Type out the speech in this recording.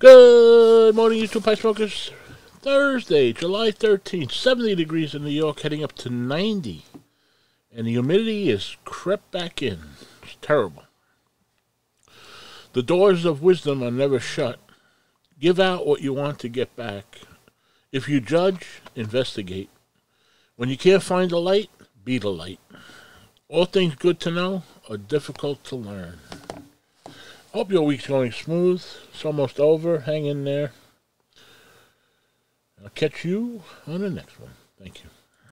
Good morning, you two pipe smokers. Thursday, July 13th, 70 degrees in New York, heading up to 90. And the humidity is crept back in. It's terrible. The doors of wisdom are never shut. Give out what you want to get back. If you judge, investigate. When you can't find the light, be the light. All things good to know are difficult to learn. Hope your week's going smooth. It's almost over. Hang in there. I'll catch you on the next one. Thank you.